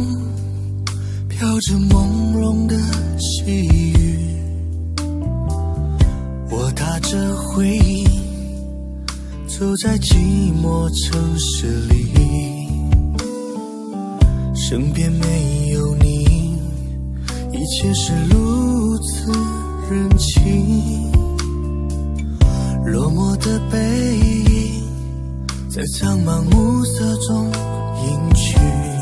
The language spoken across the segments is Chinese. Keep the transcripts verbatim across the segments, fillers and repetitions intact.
飘着朦胧的细雨，我踏着回忆走在寂寞城市里，身边没有你，一切是如此人情。落寞的背影在苍茫暮色中隐去，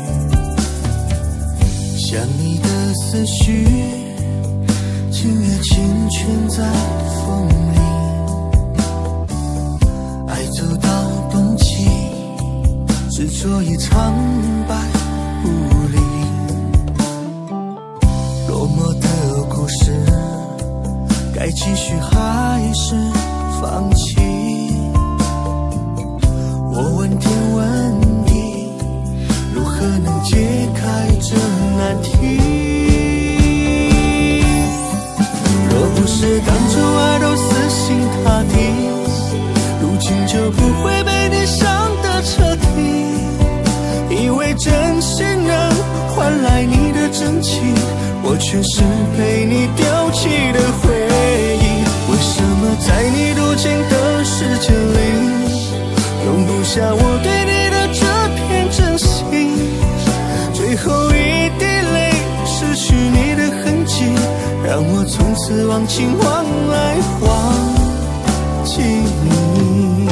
想你的思绪今夜缱绻在风里，爱走到冬季，执着已苍白无力。落寞的故事该继续还是放弃？我问天问地，如何能解开这难题？若不是当初爱都死心塌地，如今就不会被你伤得彻底。以为真心能换来你的真情，我却是被你丢弃的回忆。为什么在你多情的世界里，容不下我对你的这片真心？最后一滴泪失去你的痕迹，让我从此忘情忘爱忘记你。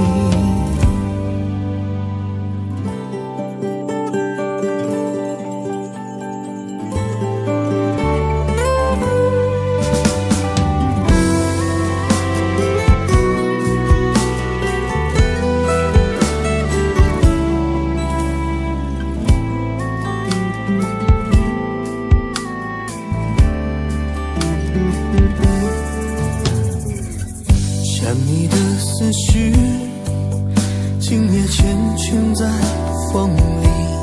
想你的思绪今夜缱绻在风里，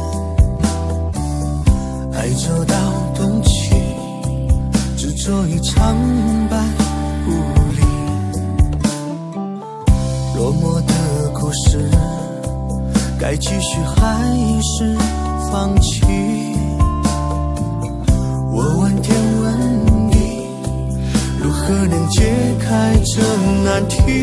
爱走到冬季，执着已苍白无力。落寞的故事该继续还是放弃？我问天问地，如何能解开这难题？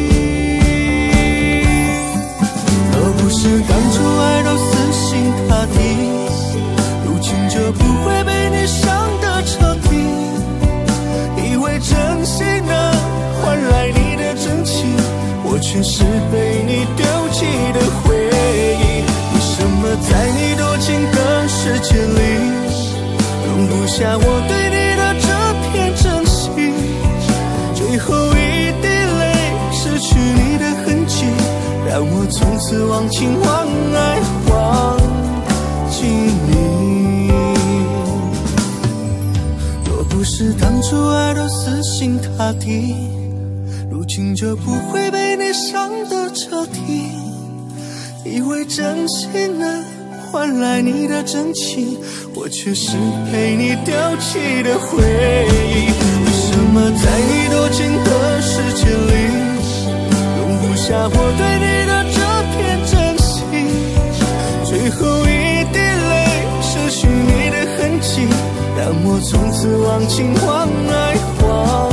若不是当初爱到死心塌地，如今就不会被你伤得彻底。以为真心能换来你的真情，我却是被你丢弃的回忆。为什么在你多情的世界里，容不下我对你的这片真心？最后一滴泪失去你的痕迹，让我从此忘情忘爱忘记你。若不是当初爱到死心塌地，如今就不会被你伤得彻底。以为真心能换来你的真情，我却是被你丢弃的回忆。为什么在你多情的世界里，容不下我对你的这片真心？最后一滴泪失去你的痕迹，让我从此忘情忘爱忘